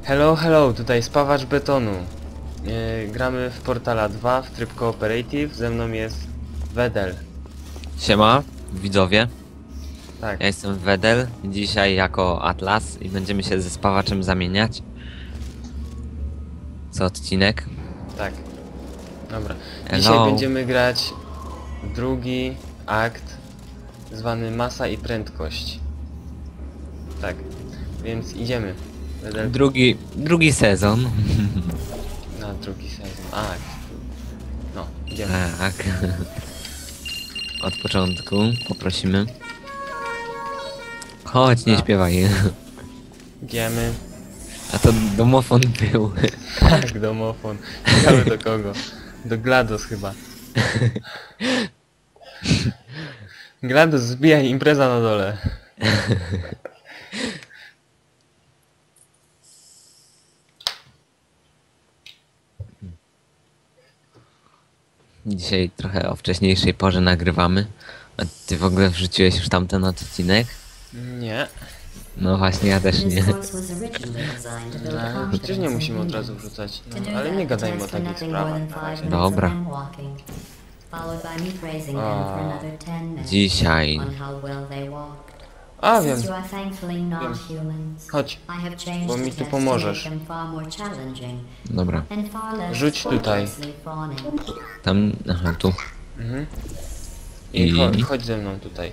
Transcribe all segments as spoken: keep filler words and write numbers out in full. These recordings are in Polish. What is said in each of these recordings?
Hello, hello, tutaj spawacz betonu. Yy, gramy w Portala dwa w tryb cooperative, ze mną jest Wedel. Siema, widzowie. Tak, Ja jestem Wedel, dzisiaj jako Atlas i będziemy się ze spawaczem zamieniać. Co odcinek? tak. Dobra. Hello. Dzisiaj będziemy grać drugi akt, zwany Masa i Prędkość. Tak, więc idziemy. Wedel Drugi, drugi sezon. na drugi sezon. Akt. No, idziemy. Tak. Od początku poprosimy. Chodź, nie A. śpiewaj. Idziemy. A to domofon był. Tak, domofon. Ciekawe do kogo? Do GLaDOS chyba. GLaDOS, zbijaj, impreza na dole. Dzisiaj trochę o wcześniejszej porze nagrywamy. A ty w ogóle wrzuciłeś już tamten odcinek? Nie. No właśnie, ja też nie. No, przecież nie musimy od razu wrzucać. No, ale nie gadajmy o takich sprawach na razie. Dobra. Dzisiaj. A, wiem. Chodź, bo mi tu pomożesz. Dobra. Rzuć tutaj. Tam, aha, tu. Mhm. I I- cho chodź ze mną tutaj.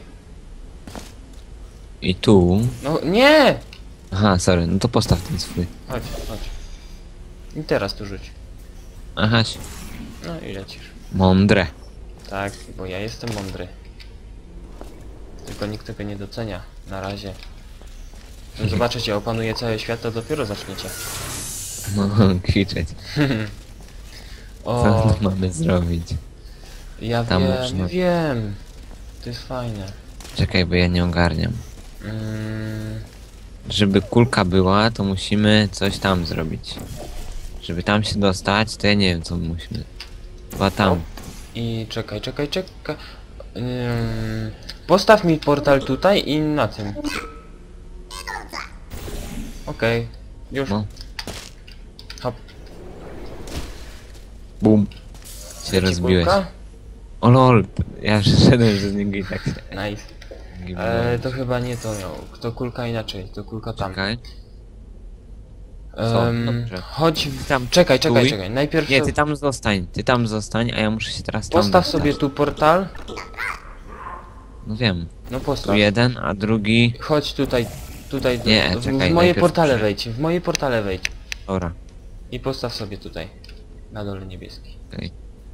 I tu. No nie! Aha, sorry, no to postaw ten swój. Chodź, chodź. I teraz tu rzuć. Aha, No i lecisz. mądre. Tak, bo ja jestem mądry. Tylko nikt tego nie docenia. Na razie. No zobaczycie, opanuje cały świat, to dopiero zaczniecie. No, kwiczeć. O, Co tu mamy zrobić? ja tam wiem, można- wiem. To jest fajne. Czekaj, bo ja nie ogarniam. Mm, Żeby kulka była, to musimy coś tam zrobić. Żeby tam się dostać, to ja nie wiem, co musimy. Chyba tam. I czekaj, czekaj, czekaj. Ym, postaw mi portal tutaj i na tym. Okej, już. No. Hop. Bum. Się rozbiłeś. Kulka? O lol, ja szedłem z niego i tak się... Nice. gibanąłem. Ale to chyba nie to miał. To kulka inaczej, to kulka tam. Czekaj. Co? Ym, Dobrze. chodź w... Tam Czekaj, czekaj, stój. czekaj. Najpierw Nie, so- ty tam zostań, ty tam zostań, a ja muszę się teraz tam postaw dostać. sobie tu portal. No wiem. No Tu postaw. jeden, a drugi... Chodź tutaj, tutaj. Nie, w, czekaj, w moje najpierw portale muszę- wejdź, w moje portale wejdź. Dobra. I postaw sobie tutaj. Na dole niebieski. Okej.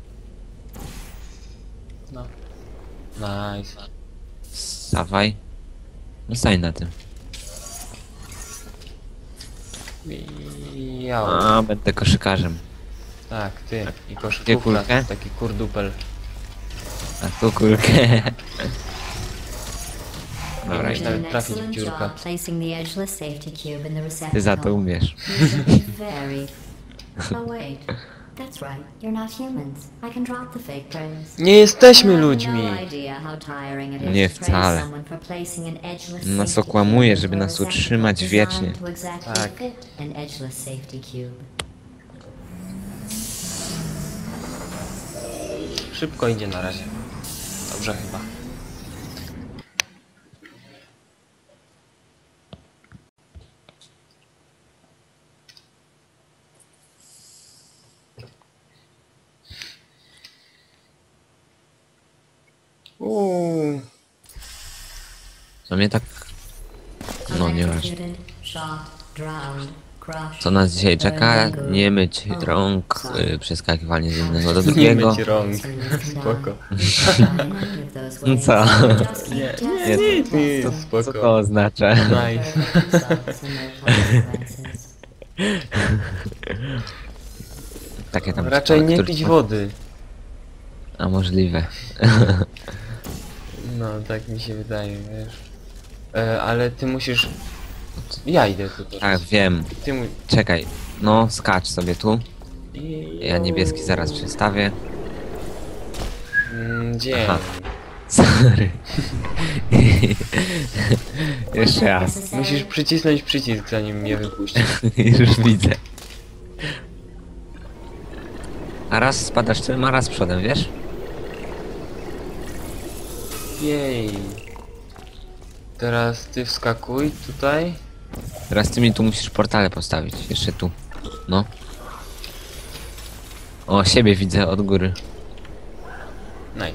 No. Nice. Dawaj. Zostań na tym. I ja. A, będę koszykarzem. Tak, ty. I Gdzie koszykówka. kulkę? Taki kurdupel. A tu kulkę. Dobra, Możesz idę. nawet trafić w dziurkę. Ty za to umiesz. Nie jesteśmy ludźmi! Nie wcale. Nas okłamuje, żeby nas utrzymać wiecznie. Tak. Szybko idzie na razie. Dobrze chyba. Uuu. Co mnie tak... No nie ważne. Co nas dzisiaj czeka? Nie myć rąk, y, przeskakiwanie z jednego do Nie drugiego. myć rąk. Spoko. No co? Nie, Nie, nie, co, nie, co, co spoko. to oznacza? Nice. Takie tam Raczej nie które- pić wody. A możliwe. No, tak mi się wydaje, wiesz. E, ale ty musisz... Ja idę tu teraz. Tak, wiem. Ty mu... Czekaj. No, skacz sobie tu. I- Ja niebieski zaraz przestawię. Mm, Gdzie? Aha. Sorry. Jeszcze raz. Musisz przycisnąć przycisk, zanim mnie wypuścisz. Już widzę. A raz spadasz tyłem, a raz przodem, wiesz? Jej. Teraz ty wskakuj tutaj. Teraz ty mi tu musisz portale postawić. Jeszcze tu. No. O, siebie widzę od góry. Nice.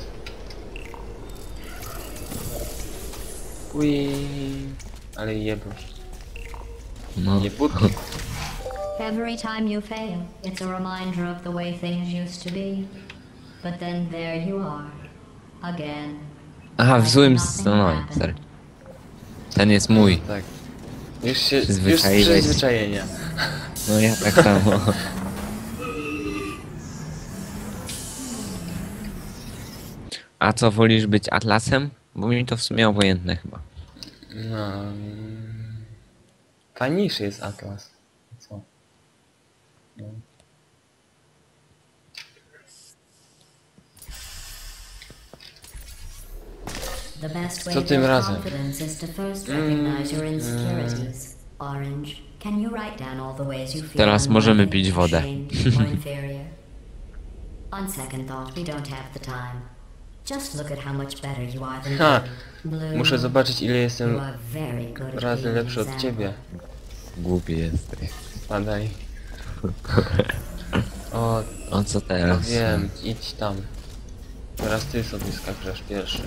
Ui. Ale jebać. No. Nie but. Every time you fail, it's a reminder of the way things used to be. But then there you are. Again. Aha, w złym... s- No, no, sorry. Ten jest mój. Tak. Już się... Już z Przyzwyczaiłeś. przyzwyczajenia. No ja tak samo. A co, wolisz być Atlasem? Bo mi to w sumie obojętne chyba. No... mm, Fajniejszy jest Atlas. Co? No. The best way Co to tym build razem? confidence is to first recognize your insecurities. Orange, can you write down all the ways you feel Teraz możemy unworthy, pić wodę. ashamed, or inferior? On second thought, we don't have the time. Just look at how much better you are than Ha! Blue. Blue, Muszę zobaczyć, ile you jestem are very good at razy being an lepszy od example. ciebie. Głupi jesteś. Spadaj. O, O co teraz? wiem, idź tam. Teraz ty sobie skaczesz pierwszy.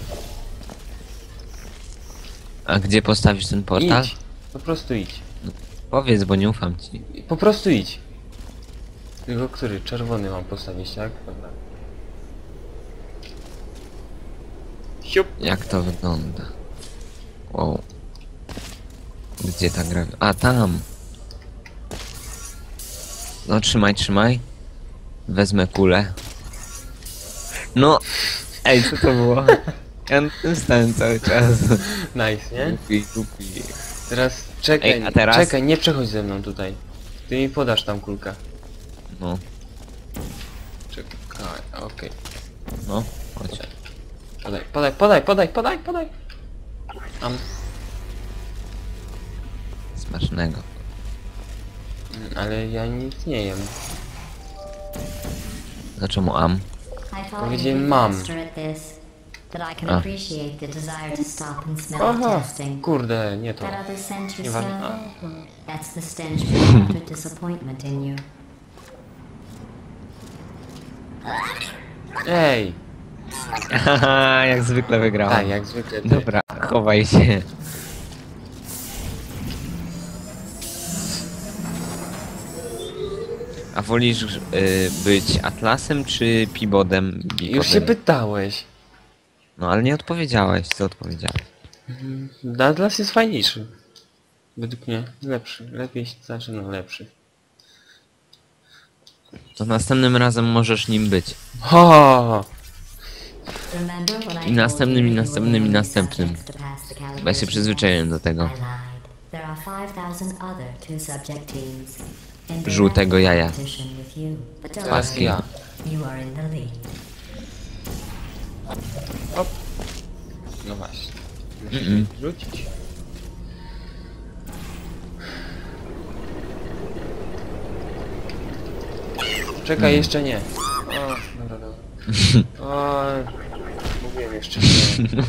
A gdzie postawisz ten portal? Idź. Po prostu idź. Powiedz, bo nie ufam ci. Po prostu idź. Tylko który? Czerwony mam postawić, tak? Dobra. Siup. Jak to wygląda? Wow. Gdzie ta gra? A, tam! No, trzymaj, trzymaj. Wezmę kulę. No! Ej, co to było? Ja na tym stałem cały czas. Nice, nie? Głupi, głupi. Teraz czekaj, Ej, a teraz? czekaj, nie przechodź ze mną tutaj. Ty mi podasz tam kulkę. No, Czekaj, okej. no, chodź. Podaj, podaj, podaj, podaj, podaj, podaj. Am. Smacznego. Mm, Ale ja nic nie jem. Dlaczego am? I thought Powiedziałem you'd be mam. faster at this, but I can A. appreciate the desire to stop and smell Aha, testing. kurde, nie to. That other scent you Nieważne. smell? A. That's the stench from utter disappointment in you. Ej! Haha, jak zwykle wygrałem. Tak, jak zwykle ty. Dobra, chowaj się. A wolisz y, być Atlasem czy Pibodem? Już się pytałeś. No ale nie odpowiedziałeś, co odpowiedziałeś? Atlas jest fajniejszy. Według mnie lepszy. Lepiej się znaczy, no lepszy. To następnym razem możesz nim być. Ha! Remember when I I następnym, i told you następnym, i you were the only następnym. subjects to pass the Bo ja się calibration przyzwyczaiłem do test? tego. I lied. There are five thousand other two-subject teams. in direct Żółtego jaja. competition with you. But don't Teraz worry, ja. you are in the lead. No właśnie. Muszę Mm-mm. rzucić. Czekaj, jeszcze nie. O, dobra, dobra. O, mówiłem jeszcze nie.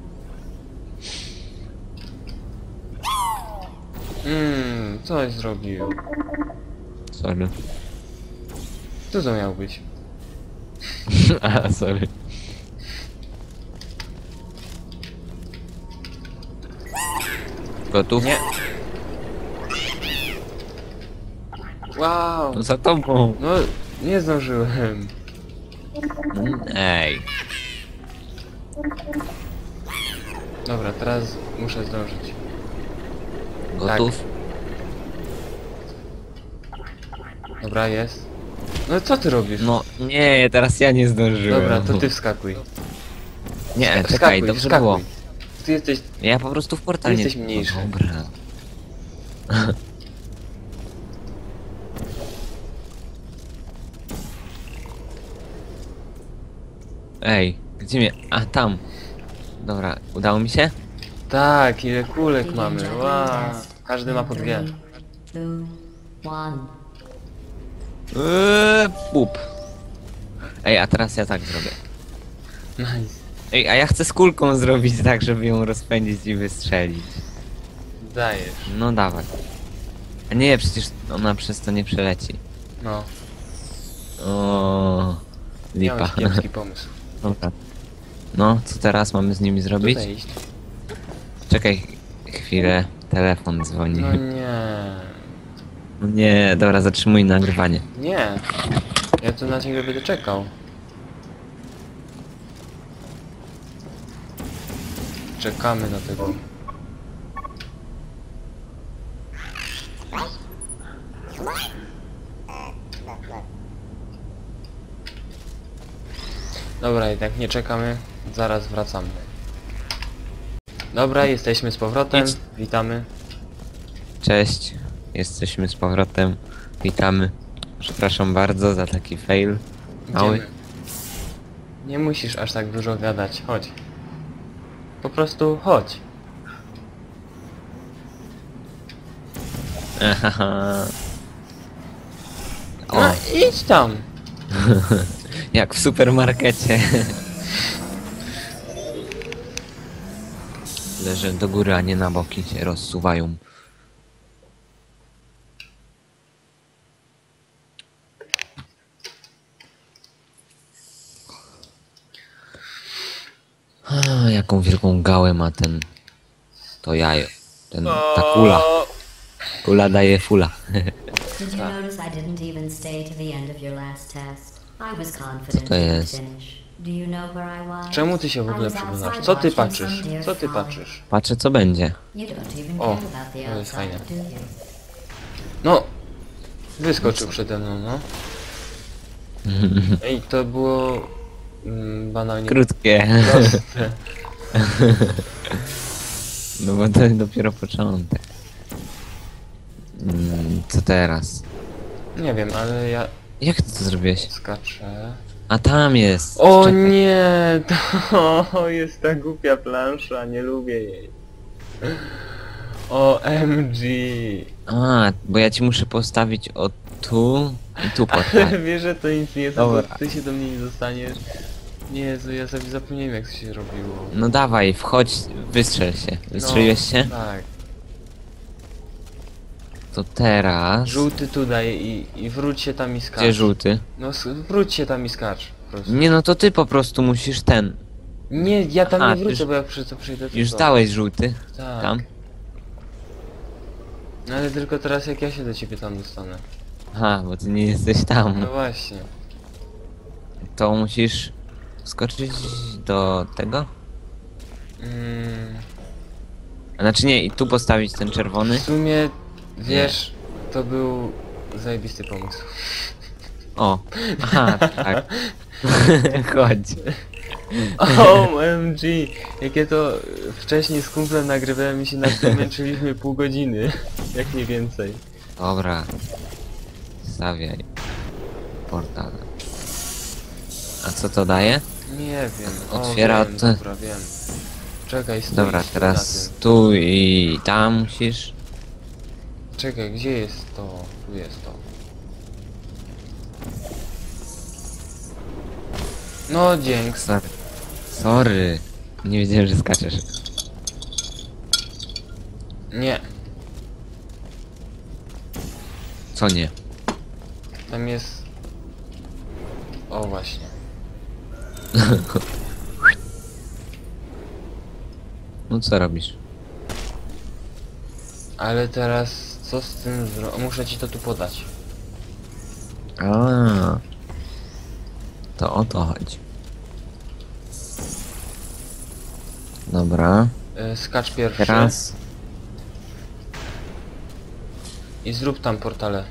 Mmm, coś zrobił. Sorry. Co to miał być? A, sorry. Gotów? Nie. Wow. No za tobą. No, nie zdążyłem. Mm, Ej. Dobra, teraz muszę zdążyć. Gotów? Dobra, jest. No co ty robisz? No nie, teraz ja nie zdążyłem. Dobra, to ty wskakuj. Nie, Wskakuj, czekaj, dobrze wskakuj. było. Ty jesteś... Ja po prostu w portal nie... Jesteś mniejszy. No, dobra. Ej, gdzie mnie... A, tam. Dobra, udało mi się? Tak, ile kulek Begin mamy, juggling wow. test. Każdy ma po dwie. Three, two, one. Eee, pup. Ej, a teraz ja tak zrobię. Nice. Ej, a ja chcę z kulką zrobić tak, żeby ją rozpędzić i wystrzelić. Dajesz. No dawaj. A nie, przecież ona przez to nie przeleci. No, O, lipa. miałeś kiepski pomysł. Dobra. No, co teraz mamy z nimi zrobić? Tutaj iść. Czekaj chwilę, telefon dzwoni. No nie. No nie, dobra, zatrzymuj nagrywanie. Nie. Ja tu na ciebie będę czekał. Czekamy na tego. Dobra, i tak nie czekamy. Zaraz wracamy. Dobra, jesteśmy z powrotem. Idź. Witamy. Cześć, jesteśmy z powrotem. Witamy. Przepraszam bardzo za taki fail. Mały. Idziemy. Nie musisz aż tak dużo gadać. Chodź. Po prostu chodź. Ahaha. O, No, idź tam. jak w supermarkecie. Leżę do góry, a nie na boki się rozsuwają. A, jaką wielką gałę ma ten... To jajo. Ten, ta kula. Kula daje fula. Did you notice I didn't even stay to the end of your last test? I was confident to you would jest? finish. Do you know where I was? Czemu ty się w ogóle I was przyglądasz? outside Co ty watching patrzysz? some deer Co ty folly. patrzysz? Patrzę co będzie. You don't even O, care about the to jest outside, fajne. do you? No! Wyskoczył przede mną, no. Ej, to było... Mm, banalnie Krótkie. proste. No bo to dopiero początek. Mm, co teraz? Nie wiem, ale ja Jak ty to zrobiłeś? skaczę. A tam jest! O Czekaj. nie! To jest ta głupia plansza, nie lubię jej. O M G! A, bo ja ci muszę postawić o tu i tu Ale postawić. wiesz, że to nic nie jest, bo Dobra. ty się do mnie nie dostaniesz. Jezu, ja sobie zapomniałem jak to się robiło. No dawaj, wchodź, wystrzel się. Wystrzeliłeś się? Tak. To teraz... Żółty tutaj i, i wróć się tam i skacz. Gdzie żółty? No s- wróć się tam i skacz. Po prostu. Nie no to ty po prostu musisz ten. Nie, ja tam Aha, nie wrócę, już- bo jak przy to przyjdę to Już co? dałeś żółty. Tak. Tam. No ale tylko teraz jak ja się do ciebie tam dostanę. Aha, bo ty nie jesteś tam. No właśnie. To musisz skoczyć do tego? Mm, A znaczy nie, i tu postawić ten czerwony. w sumie, wiesz, to był zajebisty pomysł. O, aha, tak. Chodź. O M G! Jakie to wcześniej z kumplem nagrywałem i się nad tym męczyliśmy pół godziny. Jak nie więcej. Dobra. Stawiaj. Portal. A co to daje? Nie wiem. O, Otwiera wiem, te- dobra, wiem. Czekaj, stój, Dobra, stój teraz na tym. tu i tam musisz. Czekaj, gdzie jest to? Tu jest to. No dzięki. Sorry. Sorry. Nie wiedziałem, że skaczesz. Nie, Co nie? tam jest... O właśnie. No co robisz? Ale teraz co z tym zro... Muszę ci to tu podać. A. To o to chodzi. Dobra. E, skacz pierwszy. Teraz. I zrób tam portale.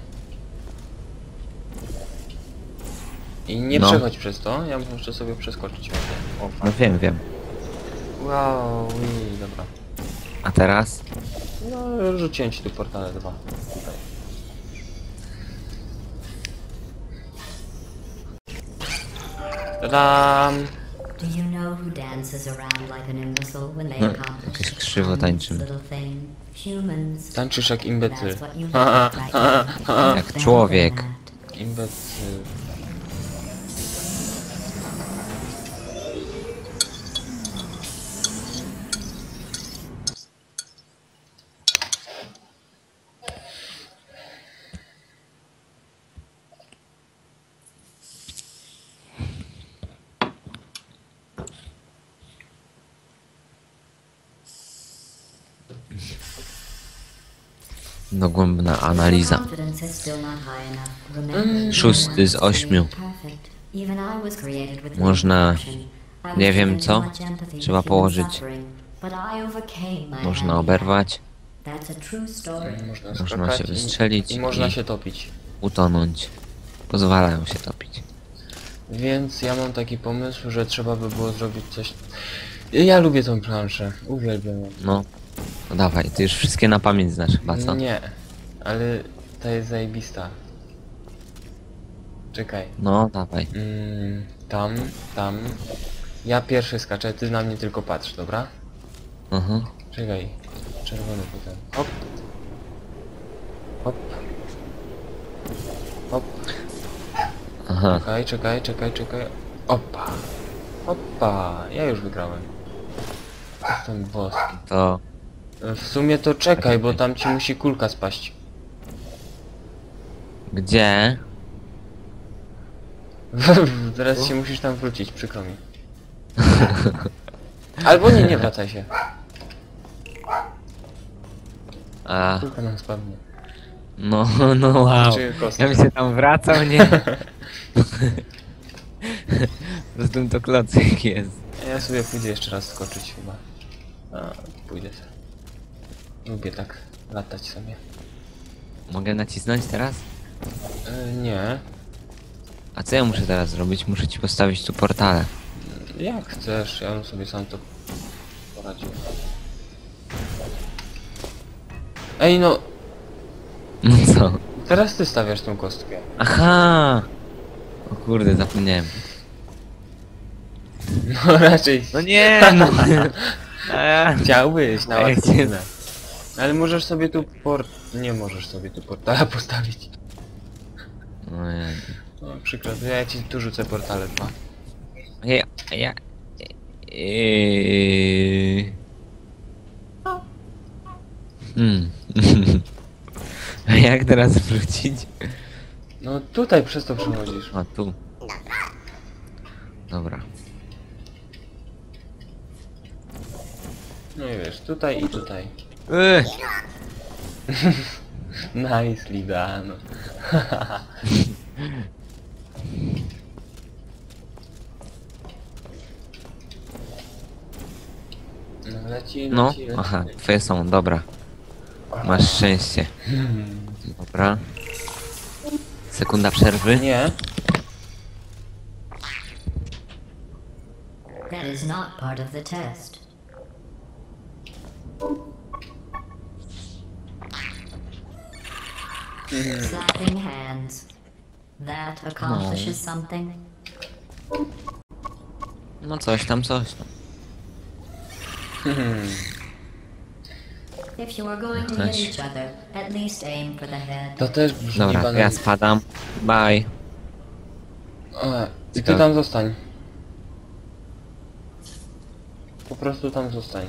I nie No. przechodź przez to, ja muszę sobie przeskoczyć. O, No fajnie. wiem, wiem. Wow, ui, dobra. A teraz? No, rzuciłem ci tu portale dwa. Tutaj. Tadam! Do you know who dances around like an imbecile when they Hmm, accomplish jakieś the krzywo tiniest tańczymy. little thing? Humans. Tańczysz jak imbecyl. That's what you Ha, ha, look right ha, now. ha. Jak Better człowiek. than that. Imbecyl. Dogłębna analiza. Confidence is still not high enough. Remember, Szósty z no one is ośmiu. perfect. Even I was created with Można- imperfection. I was nie wiem given co. too much empathy Trzeba with human położyć. suffering, but I overcame my Można handicap. oberwać, That's a true story. Można, Można skakać się i- wystrzelić I można i- się topić. utonąć. Pozwalają się topić. Więc ja mam taki pomysł, że trzeba by było zrobić coś... Ja lubię tą planszę. Uwielbiam ją. No. No dawaj, ty już wszystkie na pamięć znasz chyba, co? Nie, ale ta jest zajebista. Czekaj. No, dawaj. Mm, tam, tam. Ja pierwszy skaczę, ty na mnie tylko patrz, dobra? Mhm. Czekaj. Czerwony potem. Hop. Hop. Hop. Aha. Czekaj, czekaj, czekaj, czekaj. Opa. Opa. Ja już wygrałem. Jestem boski. To... W sumie to czekaj, bo tam ci musi kulka spaść. Gdzie? Teraz się musisz tam wrócić, przykro mi. Albo nie, nie wracaj się. A, Kulka nam spadnie. no, no wow. Czy kostka? Ja bym się tam wracał, nie? Po prostu to klocek jest. Ja sobie pójdę jeszcze raz skoczyć chyba. A, pójdę sobie. Lubię tak latać sobie. Mogę nacisnąć teraz? E, nie. A co ja muszę teraz zrobić? Muszę ci postawić tu portale. Jak chcesz, ja bym sobie sam to poradził. Ej no, No co? teraz ty stawiasz tą kostkę. Aha! O kurde, zapomniałem. No raczej No nie, no. A ja... chciałbyś na Ej, łatwiznę. Ale możesz sobie tu port... Nie możesz sobie tu portala postawić. No nie. No przykro, to ja ci tu rzucę portale dwa. Ja... ja... Eee... Hmm. A jak teraz wrócić? No tutaj przez to przechodzisz. A tu. Dobra. No i wiesz, tutaj i tutaj. Eee. Nice, Lida, no. No leci, No, leci, leci. aha, twoje są, dobra. Masz szczęście. Dobra. Sekunda przerwy. Nie. That is not part of the test. Slapping hands. That accomplishes something. No coś tam, coś tam. If you are going to hit Nice. each other, at least aim for the head. To też brzmi Dobra, banalnie. ja spadam. Bye. A, I ty Tak. tam zostań. Po prostu tam zostań.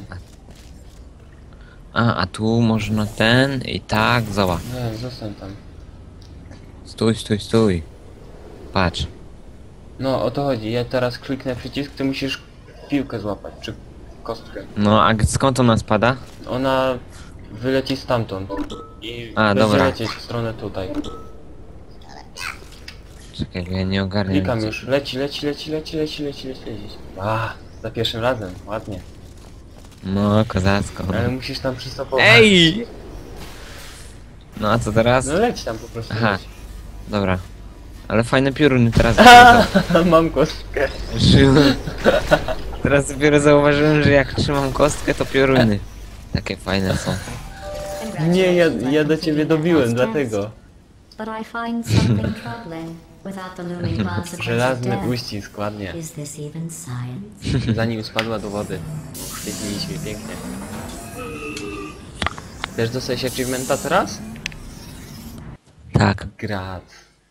A, a tu można ten i tak, zała. Nie, zostań tam. Stój, stój, stój. Patrz. No o to chodzi, ja teraz kliknę przycisk, ty musisz piłkę złapać, czy kostkę. No, a g- skąd ona spada? Ona wyleci stamtąd. I A, będzie dobra. lecieć w stronę tutaj. Czekaj, bo ja nie ogarniam. Klikam co- już, leci, leci, leci, leci, leci, leci, leci, leci. A, za pierwszym razem, ładnie. No, kozacko. Ale musisz tam przystopować. Ej! No, a co teraz? No leć tam po prostu. Aha. leć. Dobra. Ale fajne pioruny teraz. Mam kostkę. Żyłem. Teraz dopiero zauważyłem, że jak trzymam kostkę, to pioruny. Takie fajne są. Nie, ja, Congratulations, I ja do completed ciebie the dobiłem, first dlatego. test. But I find something troubling. without the looming consequence of Żelazny death. uścisk, ładnie. Is this even science? Zanim spadła do wody. Świetliśmy, pięknie. Chcesz dostać achievementa teraz? Tak. Grat.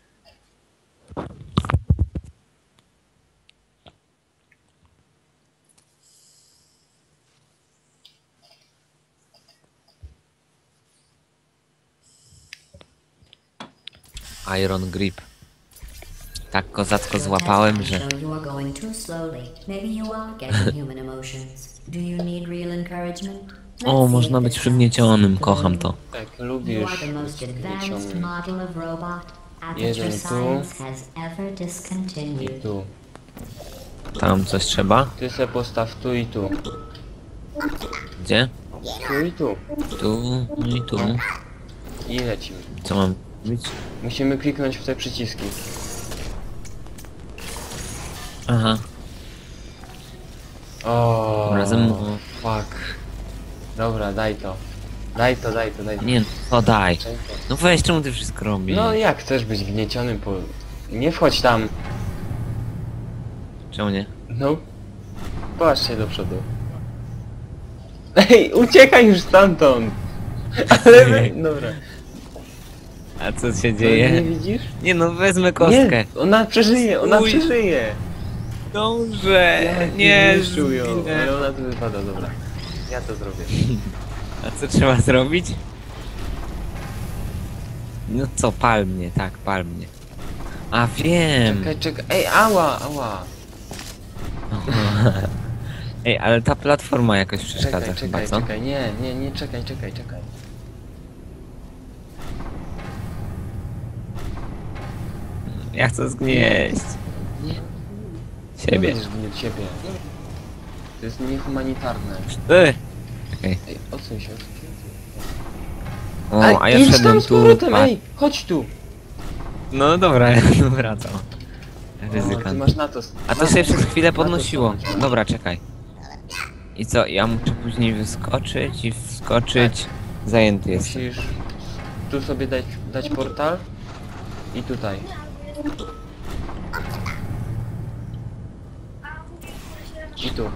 Iron Grip. Tak kozacko złapałem, że... So you are going too slowly. Maybe you are getting human emotions. Do you need real encouragement? O, można być przygniecionym, kocham to. Tak, You lubisz are the most być advanced gniecionym. model of robot Aperture Jeden tu. Science has ever I discontinued. tu. Tam coś trzeba? Ty se postaw tu i tu. Gdzie? Tu i tu. Tu, no i tu. I lecimy. Co mam robić? Musimy kliknąć w te przyciski. Aha. O, Razem- fuck. Dobra, daj to. Daj to, daj to, daj to. Nie, no to daj. Czekaj. No weź, czemu ty wszystko robisz? No jak chcesz być gniecionym po... Nie wchodź tam. Czemu nie? No. Patrz się do przodu. Ej, uciekaj już stamtąd. Ale wy... Dobra. A co się No, nie dzieje? widzisz? Nie no, wezmę kostkę. Nie, ona przeżyje, ona Uj. przeżyje. Dobrze, Jak nie, zniszczył ją, zginę. ale ona tu wypada, dobra. Ja to zrobię. A co trzeba zrobić? No co, pal mnie, tak, pal mnie. A wiem! Czekaj, czekaj. Ej, ała, ała. Ej, ale ta platforma jakoś przeszkadza Czekaj, chyba, czekaj, co? czekaj. Nie, nie, nie, czekaj, czekaj, czekaj. Ja chcę zgnieść. Nie. Siebie. Nie będziesz gnieć siebie. To jest niehumanitarne. Ej! Okej. Ej, odsuń się, odsuń się. O, a ja idź tam wszedłem z tu. powrotem, pa- ej, chodź tu. No dobra, ja tu wracam. O, ty Ryzykant. masz na to... A to się przez chwilę na to podnosiło. stanąć. Dobra, czekaj. I co, ja muszę później wyskoczyć i wskoczyć. Zajęty jestem. Musisz tu sobie dać, dać portal i tutaj. I tu.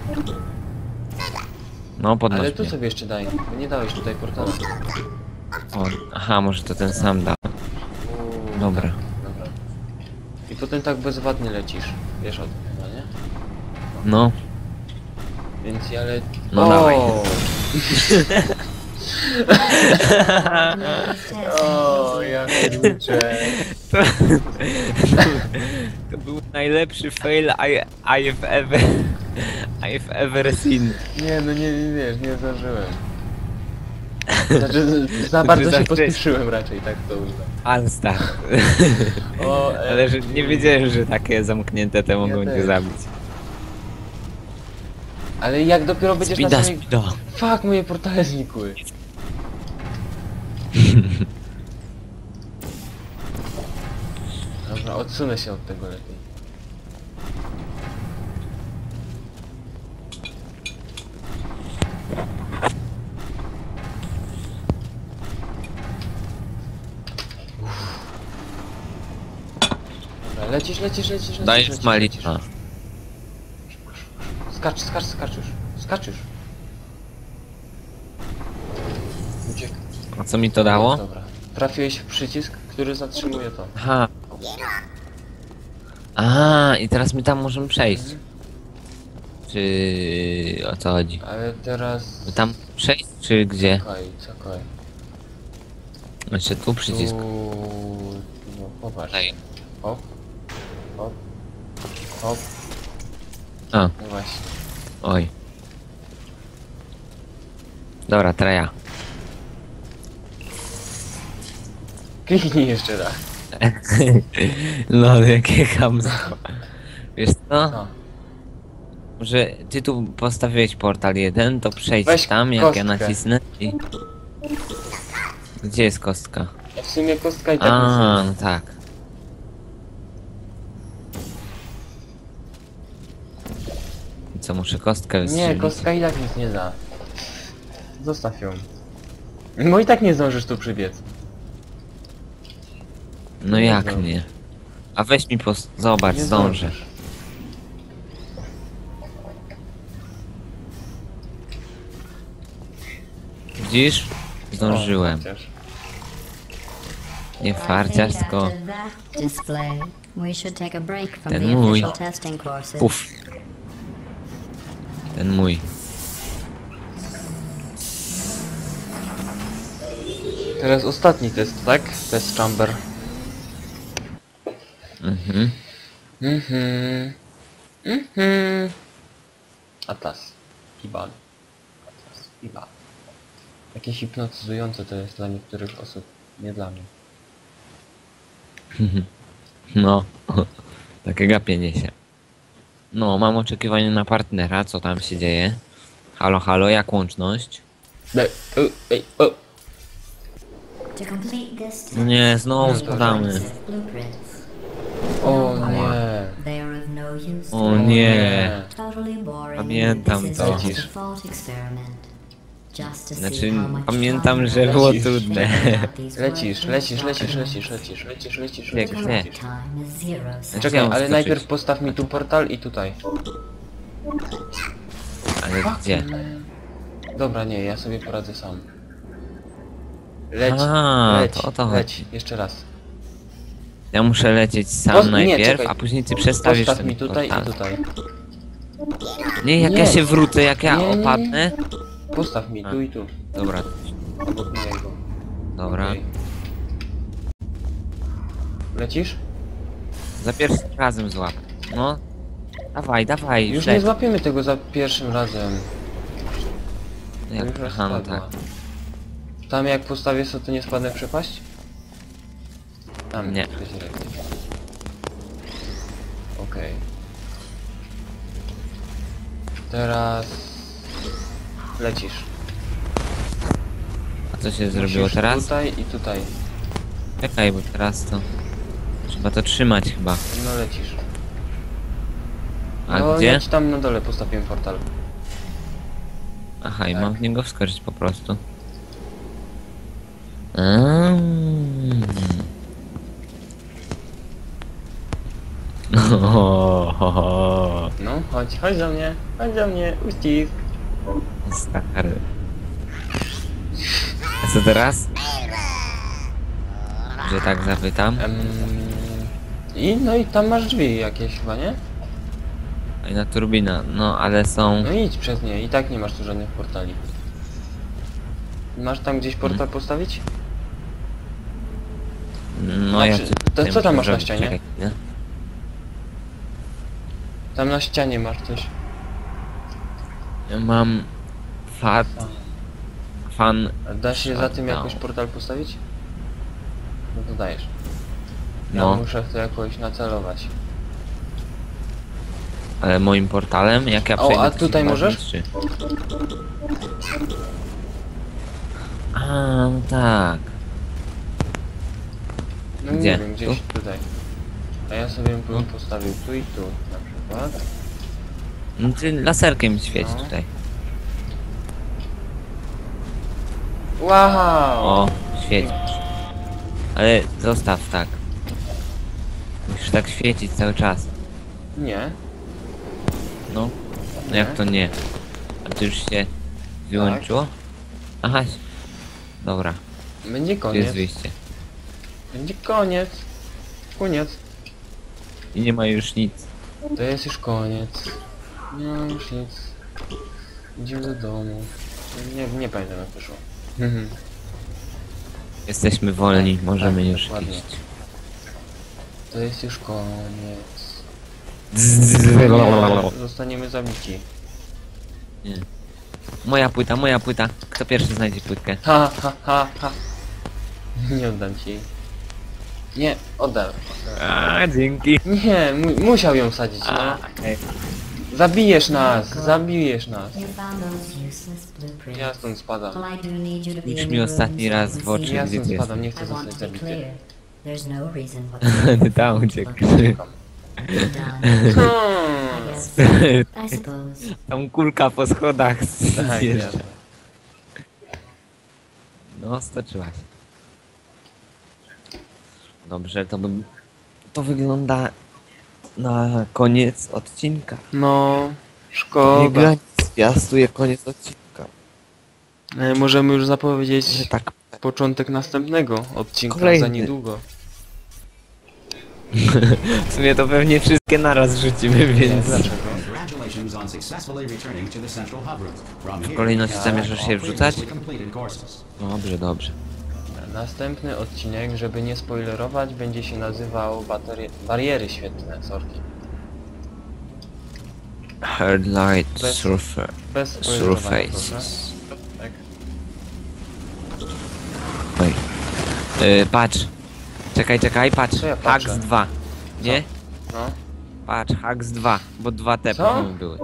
No, podnoś Ale tu mnie. sobie jeszcze daj, bo nie dałeś tutaj portala. O, aha, może to ten sam da. Uuu, Dobra. Tak, dobra. I potem tak bezwładnie lecisz. Wiesz o tym chyba, nie? No. Więc ja le... No dawaj. O, ja kurczę. To, to był najlepszy fail I, I've ever... I've ever seen. Nie, no nie, nie, wiesz, nie zdążyłem. Znaczy, za bardzo za się wcześnie. pospieszyłem raczej, tak to uznam. Alstar. O, e, Ale że nie wiedziałem, że takie zamknięte te mogą też. cię zabić. Ale jak dopiero będziesz na Spida, samej... spida. Fuck, moje portale znikły. Dobra, odsunę się od tego lepiej. Dobra, lecisz, lecisz, lecisz, lecisz, Dajesz lecisz, smalić. lecisz. A. Skacz, skacz, skacz już. Skacz już. Uciekaj. A co mi to dało? Dobra. Trafiłeś w przycisk, który zatrzymuje to. Aha. A, i teraz my tam możemy przejść. Czy... o co chodzi? Ale teraz... My tam przejść, czy gdzie? Czekaj, czekaj. Jeszcze tu przycisk. Tu... No, popatrz. Daj. Hop. Hop. Hop. A, No właśnie. oj. Dobra, teraz ja. Kliknij jeszcze raz. No, jakie chamstwo. Wiesz co? No. Że ty tu postawiłeś portal jeden, to przejdź Weź tam, jak ja kostkę. nacisnę i... Gdzie jest kostka? A w sumie kostka i tak A, nic no tak. I co, muszę kostkę nie... Nie, wystrzelić? kostka i tak nic nie da. Zostaw ją. No i tak nie zdążysz tu przybiec. No nie jak zdążę. nie? A weź mi pos... Zobacz, Nie zdążę. zdążysz. Widzisz? Zdążyłem. O, chociaż. Nie I think farciarz, tylko... after that display, we should take a break from Ten the mój. official testing courses. Uf. Ten mój. Teraz ostatni test, tak? Test chamber. Mhm. Mhm. Mhm. Atlas. Iban. Atlas. Iban. Jakieś hipnotyzujące to jest dla niektórych osób. Nie dla mnie. No. Takie gapienie się. No, mam oczekiwanie na partnera, co tam się dzieje? Halo, halo, jak łączność? Ej, ej, ej, o. To complete this test, No nie, znowu use spadamy. expensive blueprints. O No nie. more. They are of no use to O you. nie. Totally boring. Pamiętam This is to. just a thought experiment. Just to see Znaczy, how much pamiętam, time że it było takes to trudne. figure out these Lecisz, worthless lecisz, lecisz, documents. lecisz, lecisz, lecisz, lecisz, Jak lecisz, nie. lecisz. Time is zero seconds. Czekaj, ale skoczyć? najpierw postaw mi tu portal i tutaj. Ale gdzie? Dobra, nie, ja sobie poradzę sam. Leć, A, leć, to o to leć, chodzi. jeszcze raz. Ja muszę lecieć sam Pos- nie, najpierw, czekaj. a później ty przestawisz Postaw ten mi tutaj portal. i tutaj. Nie, jak Nie. ja się wrócę, jak ja Nie, nie, nie. opadnę... Postaw mi tu i tu. Dobra, Obok mojego. dobra. Okej. Lecisz? Za pierwszym razem złap. No. Dawaj, dawaj, Już leć. nie złapiemy tego za pierwszym razem. To Jak, już aha, no rozpadła. tak. Tam jak postawię sobie, to nie spadnę w przepaść? Tam, Nie. będzie lepiej. Okej. Teraz... Lecisz. A co się zrobiło Musisz teraz? tutaj i tutaj. Czekaj, bo teraz to... Trzeba to trzymać chyba. No lecisz. A no gdzie? leć tam na dole, postawiłem portal. Aha, i Tak. mam w niego wskoczyć po prostu. Mm. No, chodź, chodź do mnie, chodź do mnie, uścisk. Stary. A co teraz? Że tak zapytam? Em, I no i tam masz drzwi jakieś chyba, nie? A i na turbina, no ale są... No idź przez nie, i tak nie masz tu żadnych portali. Masz tam gdzieś portal Hmm. postawić? No A ja... przy- tu- to tutaj co tam muszę masz na zrobić, ścianie? czekaj chwilę. Tam na ścianie masz coś. Ja mam... Fat... Fan... A da się za tym Shutdown. jakoś portal postawić? No to dajesz. Ja No, muszę w to jakoś nacelować. ale moim portalem, jak ja O, przejdę... a to się tutaj chyba możesz? zniszczy. A, no tak. No Gdzie? nie wiem, gdzieś Tu? tutaj. A ja sobie bym Tu? postawił tu i tu na przykład. No ty laserkiem świeć No. tutaj. Wow! O, świeć. Ale zostaw tak. Musisz tak świecić cały czas. Nie. No. No jak to nie? A to już się wyłączyło? Aha. Dobra, Będzie tu jest koniec. wyjście. Będzie koniec. Koniec. I nie ma już nic. To jest już koniec. Nie mam już nic. Idziemy do domu. Nie, nie pamiętam jak wyszło. Jesteśmy wolni, Tak, możemy tak, już dokładnie. iść. To jest już koniec. Nie, zostaniemy zabici. Nie. Moja płyta, moja płyta. Kto pierwszy znajdzie płytkę? Ha, ha, ha, ha. Nie oddam ci jej. Nie, oddam. A, dzięki. Nie, mu musiał ją wsadzić, no. Ej. Zabijesz nas, zabijesz nas. You found those useless blueprints. Ja stąd spadam. Well, I do need you to be Już in mi the ostatni room raz so I w can oczy see Ja gdzie stąd ty spadam, nie I chcę want zostać to be zabity. clear. There's no reason whatsoever. Tam uciekł. Done. Hmm. I guess. I suppose. Tam kulka po schodach Tak, zjeżdża. jasne. No, stoczyłaś. Dobrze, to bym to wygląda na koniec odcinka. No, Nie szkoda. grać zwiastuje koniec odcinka. E, Możemy już zapowiedzieć Że tak. początek następnego odcinka Kolejny. za niedługo. W sumie to pewnie wszystkie naraz rzucimy, więc... Dlaczego? Congratulations on successfully returning to the central hub room. From here, kolejności all zamierzasz się wrzucać? previously completed courses. Dobrze, dobrze. Następny odcinek, żeby nie spoilerować, będzie się nazywał baterie... bariery świetlne, sorki. Headlight Bez- surfer. Bez spoilerowania, proszę. Surfaces. Tak. Oj. Yy, patrz. Czekaj, czekaj, patrz. Co ja patrzę? Hags dwa. Nie? No. Patrz, Hags dwa, bo dwa te Co? pewnie były.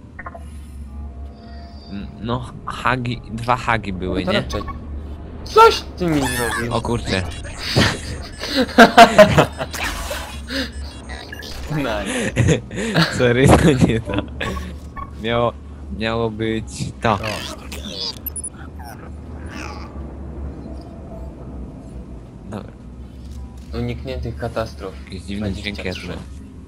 Mm, No, hagi, dwa hagi były, To nie? raczej. Coś ty mi zrobił. O kurczę. Nice. Sorry, to nie to. Miało, miało być to. O. Dobra, Unikniętych katastrof. jakieś dziwne dźwięki ja dwadzieścia trzy.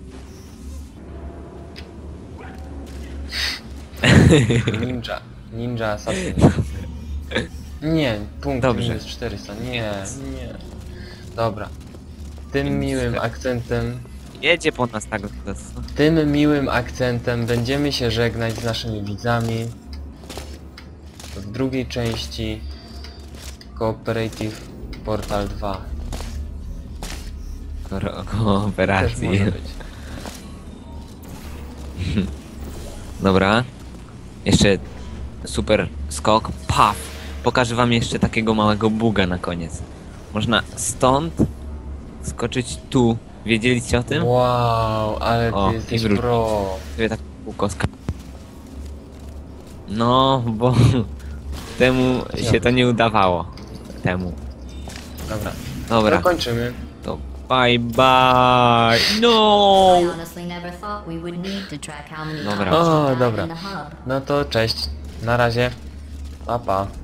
Ninja. Ninja Assassin. Nie, punkt Dobrze. minus czterysta. Nie, nie. Dobra. Tym miłym akcentem, Jedzie po nas tak. To, tym miłym akcentem będziemy się żegnać z naszymi widzami w drugiej części Cooperative Portal dwa. ko- Też kooperacji. może być. Dobra. Jeszcze super skok. Paf! Pokażę wam jeszcze takiego małego buga na koniec. Można stąd skoczyć tu. Wiedzieliście o tym? Wow, ale ty O, i jesteś wróć. pro. Sobie tak kółko ska- No, bo temu się to nie udawało. Temu. Dobra. Dobra, Zakończymy. to bye bye. No! I honestly never thought we would need to track how many Dobra. times you O, died dobra. in the hub. No to cześć. Na razie. Pa pa.